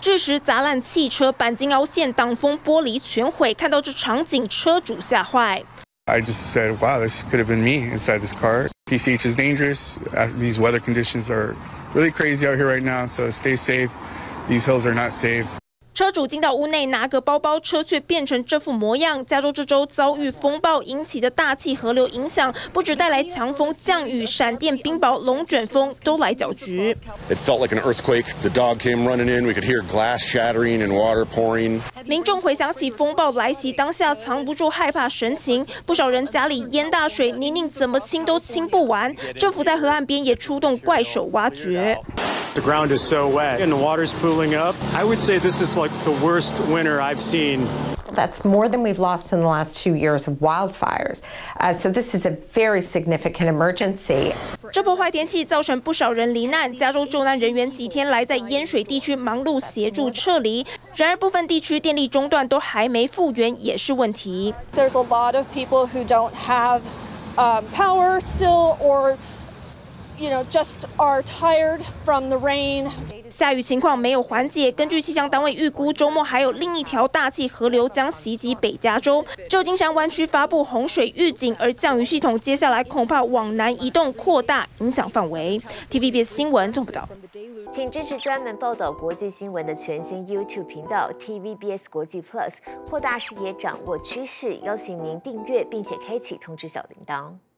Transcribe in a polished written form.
致使砸烂汽车，钣金凹陷，挡风玻璃全毁。看到这场景，车主吓坏。 I just said, wow, this could have been me inside this car. PCH is dangerous. These weather conditions are really crazy out here right now, so stay safe. These hills are not safe. 车主进到屋内拿个包包，车却变成这副模样。加州这周遭遇风暴引起的大气河流影响，不止带来强风、降雨、闪电、冰雹、龙卷风都来搅局。 It felt like an earthquake. The dog came running in. We could hear glass shattering and water pouring. 民众回想起风暴来袭当下，藏不住害怕神情。不少人家里淹大水，泥泞怎么清都清不完。政府在河岸边也出动怪手挖掘。 The ground is so wet and the water's pooling up. I would say this is like the worst winter I've seen. That's more than we've lost in the last 2 years of wildfires. So this is a very significant emergency. 这破坏天气造成不少人罹难，加州救难人员几天来在淹水地区忙碌协助撤离。然而部分地区电力中断都还没复原，也是问题。 There's a lot of people who don't have power still, or just are tired from the rain. 下雨情况没有缓解，根据气象单位预估，周末还有另一条大气河流将袭击北加州。旧金山湾区发布洪水预警，而降雨系统接下来恐怕往南移动扩大，影响范围。TVBS 新闻综合报道。 请支持专门报道国际新闻的全新 YouTube 频道 TVBS 国际 Plus， 扩大视野，掌握趋势。邀请您订阅并且开启通知小铃铛。